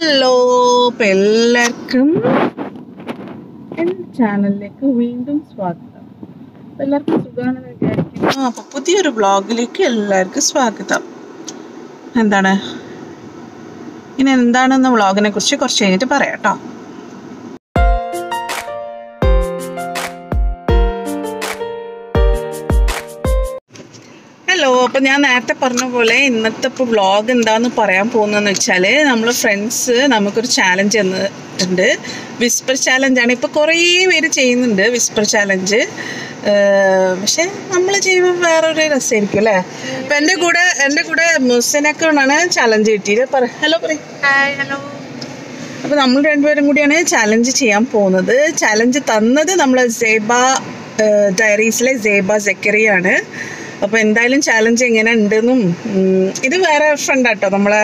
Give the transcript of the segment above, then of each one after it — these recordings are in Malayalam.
ഹലോ, അപ്പോൾ എല്ലാവർക്കും എൻ്റെ ചാനലിലേക്ക് വീണ്ടും സ്വാഗതം. എല്ലാവർക്കും സുഖമാണെന്ന് വിചാരിക്കുന്നു. അപ്പോൾ പുതിയൊരു വ്ളോഗിലേക്ക് എല്ലാവർക്കും സ്വാഗതം. എന്താണ് ഇനി എന്താണെന്ന് വ്ളോഗിനെ കുറിച്ച് കുറച്ച് കഴിഞ്ഞിട്ട് പറയാം കേട്ടോ. ഹലോ, അപ്പോൾ ഞാൻ നേരത്തെ പറഞ്ഞ പോലെ ഇന്നത്തെ ഇപ്പോൾ വ്ളോഗ് എന്താണെന്ന് പറയാൻ പോകുന്നതെന്ന് വെച്ചാൽ നമ്മൾ ഫ്രണ്ട്സ് നമുക്കൊരു ചാലഞ്ച് തന്നിട്ടുണ്ട്. വിസ്പർ ചാലഞ്ചാണ്. ഇപ്പോൾ കുറേ പേര് ചെയ്യുന്നുണ്ട് വിസ്പർ ചാലഞ്ച്. പക്ഷെ നമ്മൾ ചെയ്യുമ്പോൾ വേറൊരു രസമായിരിക്കും അല്ലേ. അപ്പം എൻ്റെ കൂടെ മുസനക്കാണ് ചാലഞ്ച് കിട്ടിയത്. ഹലോ പറയും. ഹലോ. അപ്പോൾ നമ്മൾ രണ്ടുപേരും കൂടിയാണ് ചാലഞ്ച് ചെയ്യാൻ പോകുന്നത്. ചാലഞ്ച് തന്നത് നമ്മൾ സേബ ഡയറീസിലെ സേബ സക്കറിയാണ്. അപ്പോൾ എന്തായാലും ചാലഞ്ച് എങ്ങനെ ഉണ്ടെന്നും ഇത് വേറെ ഫ്രണ്ടാട്ടോ, നമ്മളെ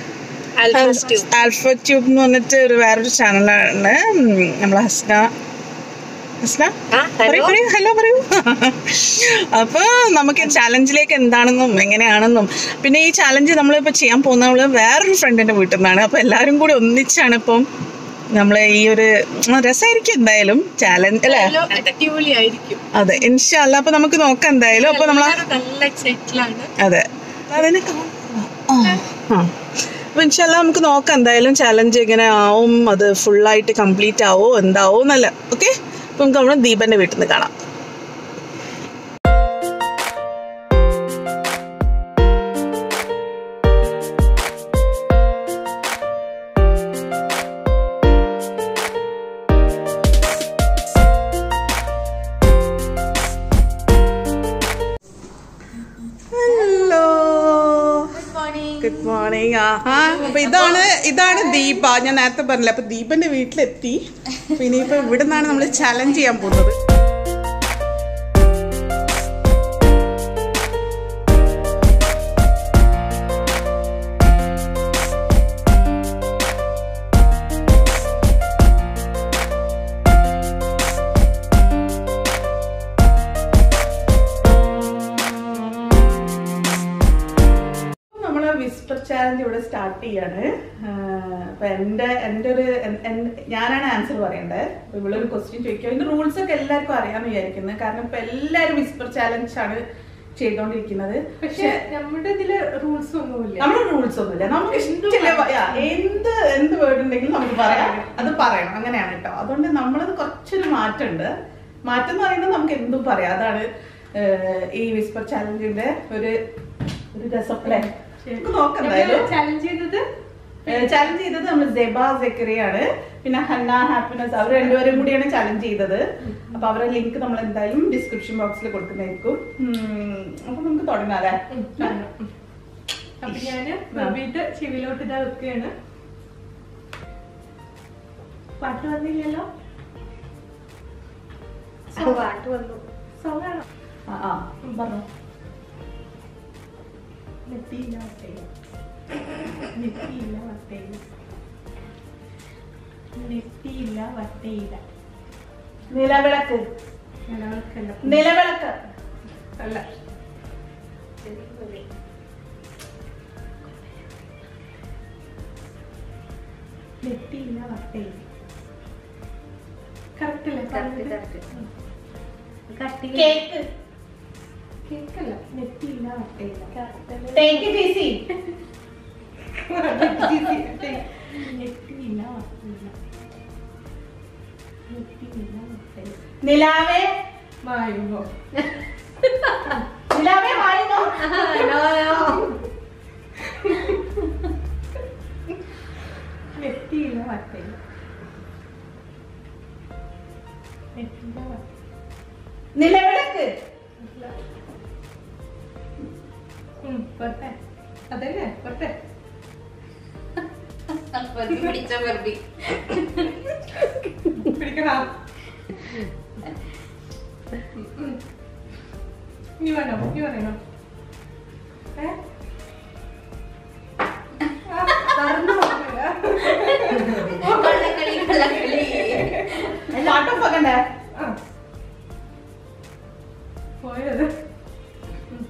ആൽഫ ട്യൂബ് എന്ന് പറഞ്ഞിട്ട് വേറൊരു ചാനലാണ്. നമ്മളെ ഹസ്ന ഹലോ പറയൂ. അപ്പോൾ നമുക്ക് ചാലഞ്ചിലേക്ക് എന്താണെന്നും എങ്ങനെയാണെന്നും പിന്നെ ഈ ചാലഞ്ച് നമ്മളിപ്പോൾ ചെയ്യാൻ പോകുന്ന വേറൊരു ഫ്രണ്ടിൻ്റെ വീട്ടിൽ നിന്നാണ്. അപ്പോൾ എല്ലാവരും കൂടി ഒന്നിച്ചാണ് ഇപ്പം നമ്മളെ ഈ ഒരു രസമായിരിക്കും എന്തായാലും ചാലഞ്ച് അല്ലേ. അതെ, ഇൻഷാ അല്ലാ. അപ്പൊ നമുക്ക് നോക്കാം എന്തായാലും. അപ്പൊ നമ്മൾ അതെ അതിനെ അപ്പൊ ഇൻഷാ അല്ലാ നമുക്ക് നോക്കാം എന്തായാലും ചാലഞ്ച് എങ്ങനെ ആവും, അത് ഫുള്ളായിട്ട് കംപ്ലീറ്റ് ആവോ എന്താവോ എന്നല്ല. ഓക്കെ, അപ്പൊ നമുക്ക് നമ്മൾ ദീപന്റെ വീട്ടിൽ നിന്ന് കാണാം. Good morning. അപ്പൊ ഇതാണ് ദീപ. ഞാൻ നേരത്തെ പറഞ്ഞില്ല. അപ്പൊ ദീപന്റെ വീട്ടിലെത്തി. അപ്പൊ ഇനിയിപ്പോ ഇവിടെ നിന്നാണ് നമ്മൾ ചാലഞ്ച് ചെയ്യാൻ പോകുന്നത്. വിസ്പർ ചാലഞ്ച് ഇവിടെ സ്റ്റാർട്ട് ചെയ്യാണ്. അപ്പൊ ഞാനാണ് ആൻസർ പറയേണ്ടത്. അപ്പൊ ഇവിടെ ഒരു ക്വസ്റ്റ്യൻ ചോദിക്കുക. ഇതിന്റെ റൂൾസ് ഒക്കെ എല്ലാവർക്കും അറിയാമെന്ന് വിചാരിക്കുന്നത്. കാരണം ഇപ്പൊ എല്ലാവരും വിസ്പർ ചാലഞ്ച് ആണ് ചെയ്തോണ്ടിരിക്കുന്നത്. പക്ഷെ നമ്മുടെ ഇതില് റൂൾസ് ഒന്നുമില്ല. നമുക്ക് ഇഷ്ടമില്ല. എന്ത് വേർഡ് ഉണ്ടെങ്കിലും നമുക്ക് പറയാം, അത് പറയണം. അങ്ങനെയാണ് കേട്ടോ. അതുകൊണ്ട് നമ്മളത് കുറച്ചൊരു മാറ്റമുണ്ട്. മാറ്റം എന്ന് പറയുന്നത് നമുക്ക് എന്തും പറയാം. അതാണ് ഈ വിസ്പർ ചാലഞ്ചിന്റെ ഒരു രസം. ചാലഞ്ച് ചെയ്തത് നമ്മൾ സെബ സക്കറിയാണ്, പിന്നെ ഹന്ന ഹാപ്പിനെസ്. അവർ രണ്ടുപേരും കൂടിയാണ് ചാലഞ്ച് ചെയ്തത്. അപ്പൊ അവരുടെ ലിങ്ക് നമ്മൾ എന്തായാലും ഡിസ്ക്രിപ്ഷൻ ബോക്സിൽ കൊടുക്കുന്നതായിരിക്കും. അപ്പൊ നമുക്ക് തുടങ്ങാല്ലേ. അപ്പൊ ഞാന് ബബിയുടെ ചെവിയിലോട്ട് ഇതാ വെക്കുകയാണ്. പാട്ട് വന്നില്ലല്ലോ. പാട്ട് വന്നു. സോങ്ങാണോ? പറഞ്ഞോ. നെറ്റിയില്ല വട്ടയില്ല, നെറ്റിയില്ല വട്ടയില്ല, നെറ്റിയില്ല വട്ടയില്ല. നിലവിളക്ക്. നിലവിളക്കല്ല. നിലവിളക്ക് അല്ല. നെറ്റിയില്ല വട്ടയില്ല. കറക്റ്റ് അല്ലേ? കേക്ക്. കേക്കല്ല. നെറ്റിയില്ല വട്ടയില്ല. Take it easy. നെറ്റിയില്ല വട്ടയില്ല, നെറ്റിയില്ല വട്ടയില്ല. നിലാവേ വായുവോ? നിലാവേ വായുവോ? നെറ്റിയില്ല വട്ടയില്ല, നെറ്റിയില്ല വട്ട. നിലവിളക്ക്. അതല്ലേ പൊട്ടെ. പിടിക്കണം. നീ വേണോ? നീ പറയണോ? പോയത്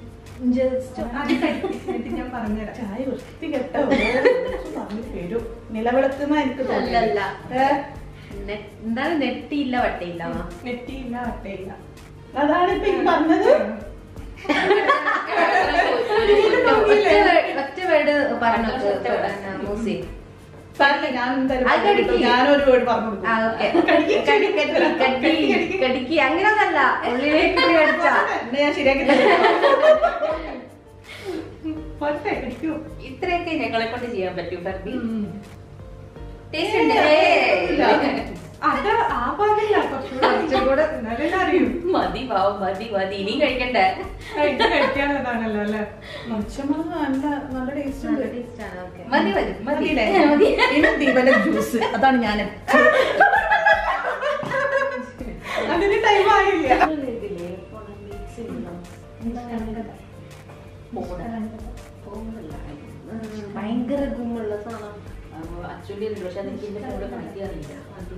ഞാൻ പറഞ്ഞുതരാം. ചായ വൃത്തി കെട്ടോ പറഞ്ഞു തരും. നിലവിളക്കുന്ന എനിക്ക് തോന്നുന്നില്ല. എന്താണ് നെറ്റിയില്ല വട്ടയില്ല നെറ്റിയില്ല വട്ടയില്ല അതാണ് ഇപ്പൊ ഈ പറഞ്ഞത്. ഒറ്റ വേർഡ് പറഞ്ഞു മൂസി. ഞാനൊരു വേർഡ് പറഞ്ഞു കടിക്കി അങ്ങനൊന്നല്ല ഉള്ളിലേക്ക് കടിച്ചാ ഞാൻ ശരിയാക്കി ഇത്രയൊക്കെ ഞങ്ങളെ കൊണ്ട് ചെയ്യാൻ പറ്റൂ ഫർബി. മതി പാവം മതി മതി ഇനി കഴിക്കണ്ടേ. കഴിക്കാനുള്ളതാണല്ലോ അല്ലെ. നല്ല ടേസ്റ്റ് ഉണ്ട്. മതി മതി മതി ദീപന്റെ ജ്യൂസ് അതാണ് ഞാൻ അതിന് ടൈം ആയില്ല. ഭയങ്കര ഗുമ്മുള്ള സാധനം അച്ഛൻ്റെ പക്ഷെ അതെനിക്ക് എന്റെ കൂടെ കണക്ട് ചെയ്യാറില്ല.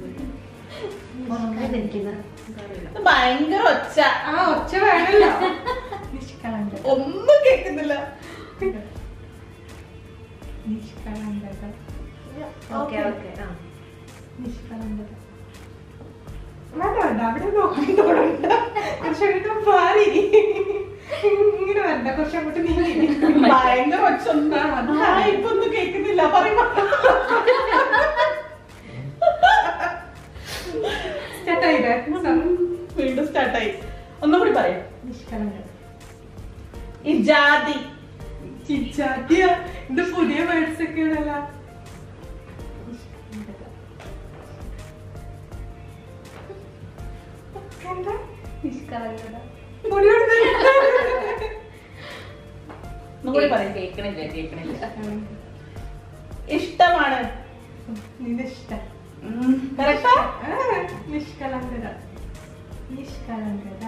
ഭയങ്കര ഒച്ച. ആ ഒച്ച വേണല്ലോ. ഒന്നും കേൾക്കുന്നില്ല. നിഷ്കളങ്കത. ഓക്കെ ഓക്കെ ആ നിഷ്കളങ്കത. വേണ്ട അവിടെ നോക്കിട്ടോടണ്ട. കുറച്ചങ്ങോട്ട് മാറി ഇങ്ങനെ വേണ്ട. കുറച്ചങ്ങോട്ട് നീങ്ങി. ഭയങ്കര ഒച്ച ഇപ്പൊ ഒന്നും കേൾക്കുന്നില്ല. പറയുമ്പോ വീണ്ടും സ്റ്റാർട്ടായി. ഒന്നുകൂടി പറയാം. നിഷ്കളങ്കത. ഇജാതി. ചിച്ചാത്തിയ ഇത് പുതിയ വേർഡ്സ് ഒക്കെ ഉണ്ടല്ലോ. നിഷ്കളങ്കത ഒന്നുകൂടി പറയാം. കേൾക്കണില്ല കേൾക്കണില്ല. ഇഷ്ടമാണ്. നിന്നിഷ്ടം. കറക്റ്റാ? നിഷ്കളങ്കത. നിഷ്കളങ്കത.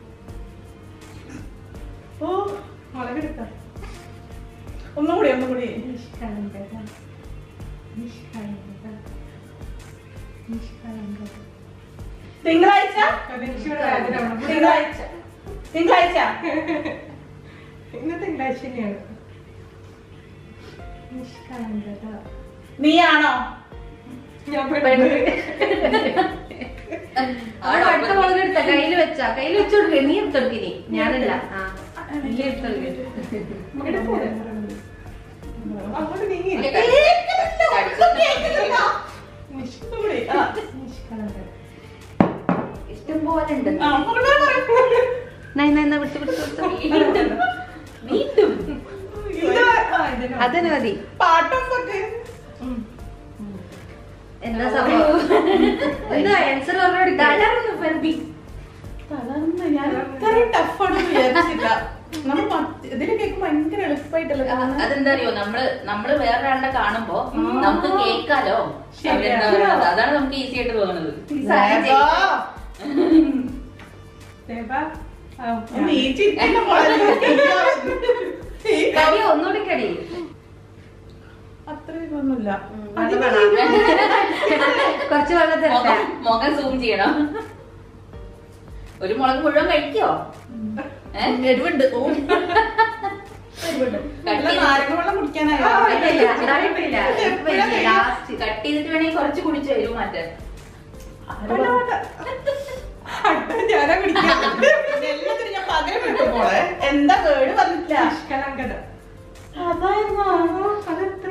ഓ മുളകെടുത്ത. ഒന്നുകൂടി ഒന്നുകൂടി. നിഷ്കളങ്കത. നിഷ്കളങ്കത. നിഷ്കളങ്കത. തിങ്കളാഴ്ച. തിങ്കളാഴ്ച. തിങ്കളാഴ്ച. ഇന്ന് തിങ്കളാഴ്ച തന്നെയാണ്. നിഷ്കളങ്കത. നീയാണോ? ഞാൻ അടുത്ത മുളകെടുത്ത കയ്യിൽ വെച്ചാ കയ്യിൽ വെച്ചോടുക്ക. നീ എടുത്തോടുക്കിനി ഞാനല്ല. നീ എടുത്തോടുക്ക. അങ്ങോട്ട് നീങ്ങി. നിഷ്കളങ്കത. ഇഷ്ടം പോലെ ഉണ്ട്. വീണ്ടും അതന്നെ മതി. പാട്ടൊക്കെ എന്താ സംഭവം? എന്താ ആൻസർ പറഞ്ഞു? ഞാൻ ഇത്രയും ടഫാണെന്ന് വിചാരിച്ചില്ല. ഇതില് കേൾക്കുമ്പോ ഭയങ്കര എളുപ്പമായിട്ടല്ലേ. അതെന്താ അറിയോ, നമ്മള് വേറൊരാളുടെ കാണുമ്പോ നമുക്ക് കേൾക്കാലോ. അതാണ് നമുക്ക് ഈസി ആയിട്ട് തോന്നുന്നത്. ഒന്നുകൂടി കടി. അത്രയൊന്നുമില്ല. കുറച്ച് വെള്ളം മുഖം സൂം ചെയ്യണം. ഒരു മുളക് മുഴുവൻ കഴിക്കോ? എരിവുണ്ട്. നാരങ്ങവെള്ളം കുടിക്കാനായോ? കട്ട് ചെയ്തിട്ട് വേണമെങ്കിൽ കുറച്ച് കുടിച്ചോ എരിവ് മാറ്റാൻ. എല്ലാത്തിനും ഞാൻ പകരം വിട്ടു പോളെ. എന്താ വേർഡ് പറഞ്ഞിട്ടില്ല. നിഷ്കളങ്കത. അതായിരുന്നോ? അതെത്ര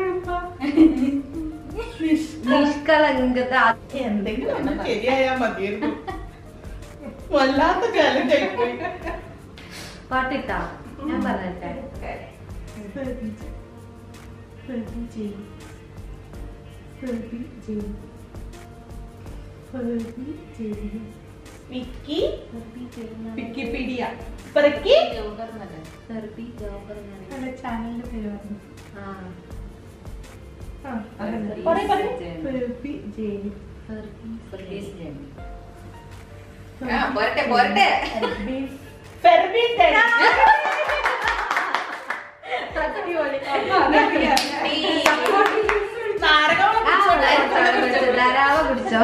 നിഷ്കളങ്കത. എന്തെങ്കിലും ഒന്ന് ശരിയായാ മതിയായിരുന്നു. വല്ലാത്ത ചാലഞ്ച് ആയിപ്പോയി. പാട്ടിട്ടാ ഞാൻ പറഞ്ഞിട്ടെ. വിക്കിപീഡിയ. ചാനലിന്റെ പേര് പറഞ്ഞു. പോരട്ടെ പോരട്ടെ. ധാരാളം കുടിച്ചോ.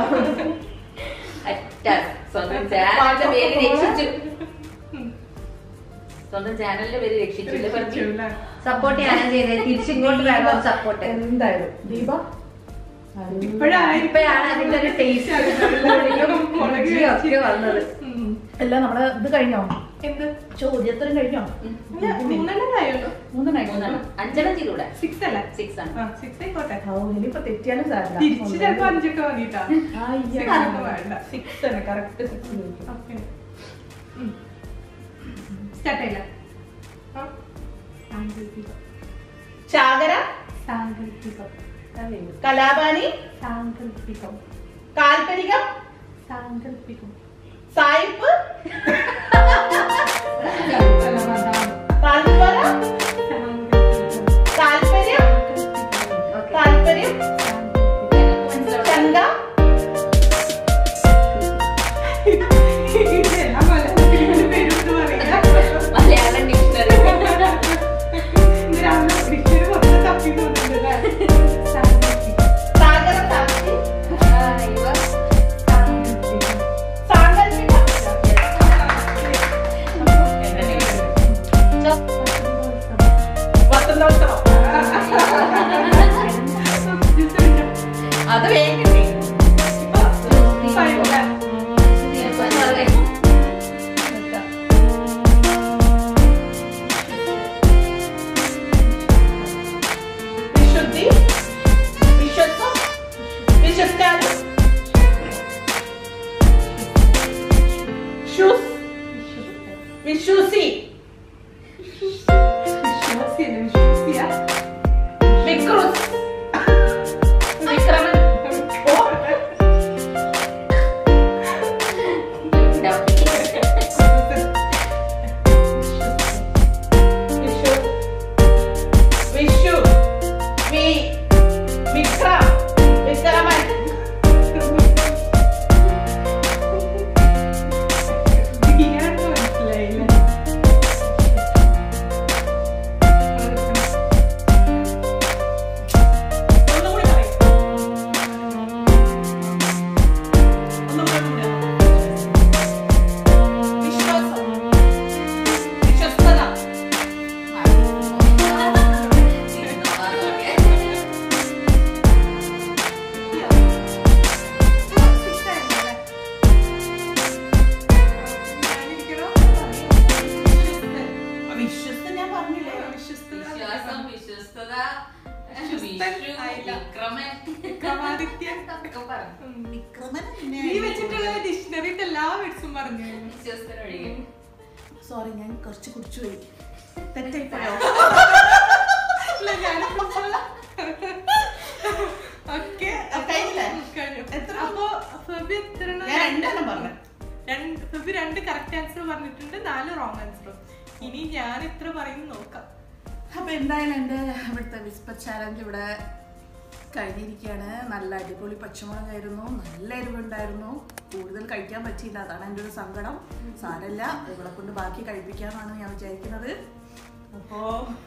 സ്വന്തം ചാനലിന്റെ പേര് രക്ഷിച്ചു. സ്വന്തം ചാനലിന്റെ പേര് രക്ഷിച്ചില്ല. സപ്പോർട്ട് ചെയ്യാനും ചെയ്തത്. തിരിച്ചിങ്ങോട്ട് വേണം സപ്പോർട്ട്. എന്തായാലും ദീപ ഇപ്പോഴാണ് അതിന്റെ ഒരു ടേസ്റ്റ് വന്നത്. അല്ല നമ്മള് ഇത് കഴിഞ്ഞോ? എന്ത് ചോദ്യത്തിന് കഴിഞ്ഞോ? 5 ചെയ്തൂടെ? 6 അല്ലേ? 6 ആണ്. 6 ആയിക്കോട്ടെ. ഇനിയിപ്പൊ തെറ്റിയാലും സാരില്ല. തിരിച്ച് ചിലപ്പോ 5 ഒക്കെ മതിട്ടാ. വേണ്ട. 6 ആണ് കറക്റ്റ്. 6 സ്റ്റാർട്ട് ആയില്ല. ചാകര, സാങ്കല്പികം, കലാപാനി, സാങ്കല്പികം, കാൽപ്പനികം, സാങ്കല്പികം, സായിപ്പ്, താൽപര, താല്പര്യം, താല്പര്യം, ചങ്ക, മലയാളം ഡിക്ഷണറി. സാഗര, സാക്ഷി, സാങ്കല്പിക, വസന്തോത്സവം. അത് വേഗം വിശുദ്ധി, വിശ്വസം, വിശ്വസ്കാരം, വിശ്വസി, വിക്രുസ്, വിക്രമൻ, വിഷു, വിക്രം, വിക്രമൻ, ഒന്നുകൂടി പറയും. വിശ്വാസം, വിശ്വസ്തത, വിശ്വസ്ത ഞാൻ പറഞ്ഞില്ലേ? വിശ്വാസം, വിശ്വസ്തത, വിക്രമൻ, ഒക്കെ പറഞ്ഞു. നീ വെച്ചിട്ടുള്ള ഡിക്ഷണറി എല്ലാ വേർഡ്സും പറഞ്ഞു. വിശ്വസ്തനൊഴികെ. സോറി, ഞാൻ കുറച്ച് കുടിച്ചു പോയി. തെറ്റായി പോയോ? ഫെബി 2 കറക്റ്റ് ആൻസർ പറഞ്ഞിട്ടുണ്ട്, 4 റോങ് ആൻസറും. ഇനി ഞാൻ എത്ര പറയുന്നു നോക്കാം. അപ്പൊ എന്തായാലും എന്റെ ഇവിടുത്തെ വിസ്പർ ചാലഞ്ച് ഇവിടെ കഴിഞ്ഞിരിക്കുകയാണ്. നല്ല അടിപൊളി പച്ചമുളകായിരുന്നു, നല്ല എരിവുണ്ടായിരുന്നു, കൂടുതൽ കഴിക്കാൻ പറ്റിയില്ല, അതാണ് എൻ്റെ ഒരു സങ്കടം. സാരല്ല, ഇവിടെ കൊണ്ട് ബാക്കി കഴിപ്പിക്കാന്നാണ് ഞാൻ വിചാരിക്കുന്നത്. അപ്പോ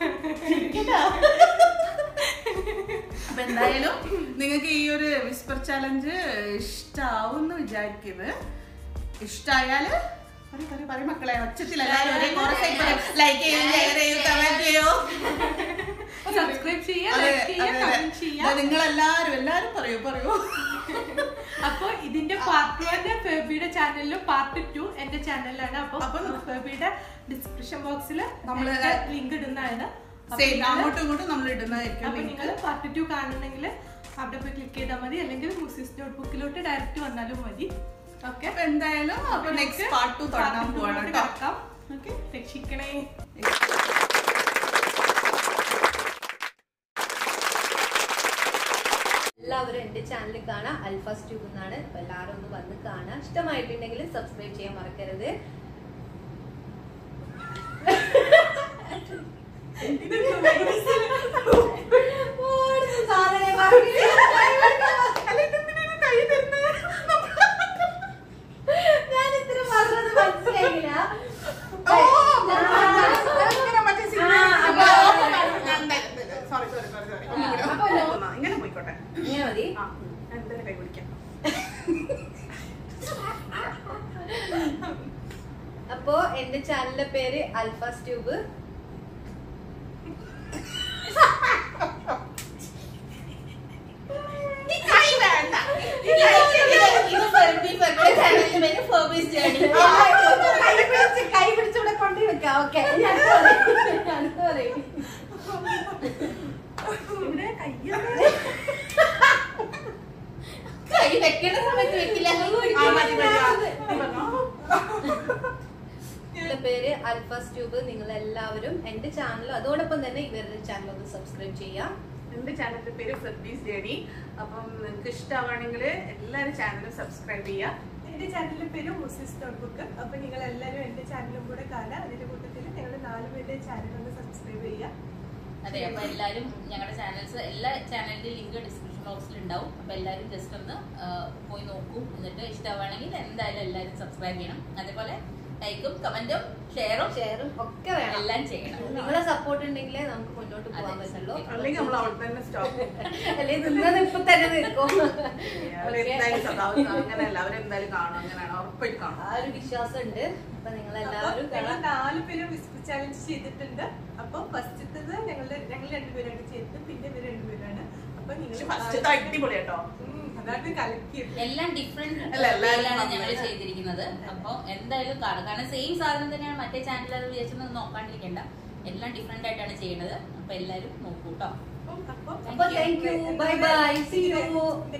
അപ്പൊ എന്തായാലും നിങ്ങൾക്ക് ഈ ഒരു വിസ്പർ ചാലഞ്ച് ഇഷ്ടാവുമെന്ന് വിചാരിക്കുന്നത്. ഇഷ്ടായാല് പറയും മക്കളെ, ഒച്ചത്തിൽ എല്ലാവരും ഒരേ കോറസ് ലൈക്ക് ചെയ്യൂ, ഷെയർ ചെയ്യൂ, കമന്റ് ചെയ്യൂ, സബ്സ്ക്രൈബ് ചെയ്യാ. നിങ്ങളെല്ലാരും പറയൂ. അപ്പൊ ഇതിന്റെ പാർട്ട് 1 ഫെബിയുടെ ചാനലിലും പാർട്ട് 2 എന്റെ ചാനലിലാണ്. അപ്പൊ ഫെബിയുടെ ഡിസ്ക്രിപ്ഷൻ ബോക്സിൽ നമ്മള് ലിങ്ക് ഇടുന്നതാണ്. അങ്ങോട്ടും ഇങ്ങോട്ടും നമ്മൾ ഇടുന്നതായിരിക്കും. അപ്പൊ നിങ്ങൾ പാർട്ട് 2 കാണണമെങ്കിൽ അവിടെ പോയി ക്ലിക്ക് ചെയ്താൽ മതി, അല്ലെങ്കിൽ മ്യൂസിക് നോട്ട്ബുക്കിലോട്ട് ഡയറക്റ്റ് വന്നാലും മതി. ഓക്കെ, അപ്പൊ എന്തായാലും നെക്സ്റ്റ് പാർട്ട് 2 തുടങ്ങാൻ പോവാണ് കേട്ടോ. ഓക്കെ, രക്ഷിക്കണേ. എല്ലാവരും എന്റെ ചാനൽ കാണാം, അൽഫാസ് ട്യൂബ് എന്നാണ്. അപ്പൊ എല്ലാവരും ഒന്ന് വന്ന് കാണാം. ഇഷ്ടമായിട്ടുണ്ടെങ്കിൽ സബ്സ്ക്രൈബ് ചെയ്യാൻ മറക്കരുത്. ഞാൻ ഇത്ര പറഞ്ഞത് മനസ്സിലായില്ല. ഇങ്ങനെ പോയിക്കോട്ടെ, ഇങ്ങനെ മതി. എന്തായാലും കൈ പിടിക്കാം. അപ്പോ എന്റെ ചാനലിന്റെ പേര് അൽഫാസ് ട്യൂബ്. നീ ഫെർബീസ് ജേണി. കൈ പിടിച്ചൂടെ കൊണ്ടു വെക്കാം. ഓക്കെ, അടുത്ത പറയും. ഇവിടെ കൈ വെക്കേണ്ട സമയത്ത് വെക്കില്ല. ഇതിന്റെ പേര് അൽഫാസ് ട്യൂബ്. നിങ്ങൾ എല്ലാവരും എന്റെ ചാനലും അതോടൊപ്പം തന്നെ ഇവരുടെ ചാനൽ ഒന്ന് സബ്സ്ക്രൈബ് ചെയ്യാം. എന്റെ ചാനലിന്റെ പേര് ഫെർബീസ് ജേണി. അപ്പം നിങ്ങൾക്ക് ഇഷ്ടമാണെങ്കിൽ എല്ലാവരും ചാനൽ സബ്സ്ക്രൈബ് ചെയ്യാം. എന്റെ ചാനലിന്റെ പേര് മുസിസ് നോട്ട്ബുക്ക്. അപ്പൊ നിങ്ങൾ എല്ലാവരും എന്റെ ചാനലും കൂടെ കാണാം. അതിന്റെ കൂട്ടത്തിൽ ഞങ്ങൾ 4 പേരുടെ ചാനൽ ഒന്ന് സബ്സ്ക്രൈബ് ചെയ്യാം. അതെ, അപ്പൊ എല്ലാരും ഞങ്ങളുടെ ചാനൽസ്, എല്ലാ ചാനലിന്റെ ലിങ്ക് ഡിസ്ക്രിപ്ഷൻ ബോക്സിൽ ഉണ്ടാവും. അപ്പൊ എല്ലാരും ജസ്റ്റ് ഒന്ന് പോയി നോക്കൂ. എന്നിട്ട് ഇഷ്ടമാണെങ്കിൽ എന്തായാലും എല്ലാരും സബ്സ്ക്രൈബ് ചെയ്യണം. അതേപോലെ ലൈക്കും കമന്റും ഷെയറും ഒക്കെ വേണം, എല്ലാം ചെയ്യണം. നിങ്ങളെ സപ്പോർട്ട് ഉണ്ടെങ്കിലേ നമുക്ക് മുന്നോട്ട് പോകാൻ പറ്റുള്ളൂ. അല്ലെങ്കിൽ നമ്മൾ അവിടെ തന്നെ സ്റ്റോപ്പ്. അല്ലെങ്കിൽ നിന്നത് ഇപ്പൊ തന്നെ നിൽക്കും. അങ്ങനെയല്ല, അവരെന്തായാലും കാണും. അങ്ങനെയാണ്, ഉറപ്പായിട്ട് കാണും. ആ ഒരു വിശ്വാസം ഉണ്ട്. അപ്പൊ നിങ്ങൾ എല്ലാവരും ഞങ്ങൾ 4 പേരും വിസ്പർ ചാലഞ്ച് ചെയ്തിട്ടുണ്ട്. അപ്പൊ ഫസ്റ്റത്തത് ഞങ്ങൾ 2 പേരാണ് ചെയ്തത്. പിന്നെ ഇവർ 2 പേരാണ്. അപ്പൊ നിങ്ങൾ ഫസ്റ്റ് അടിപൊളി കേട്ടോ. അതാണ് കളിക്കിയത്. എല്ലാം ഡിഫറെന്റ് എല്ലാവരും ഞങ്ങൾ ചെയ്തിരിക്കുന്നത്. അപ്പൊ എന്തായാലും കാണും. കാരണം സെയിം സാധനം തന്നെയാണ് മറ്റേ ചാനലുകൾ വിചാരിച്ചൊന്നും നോക്കാണ്ടിരിക്കണ്ട. എല്ലാം ഡിഫറെന്റ് ആയിട്ടാണ് ചെയ്യുന്നത്. അപ്പൊ എല്ലാരും നോക്കൂ കേട്ടോ. അപ്പൊ thank you. Bye bye. See U.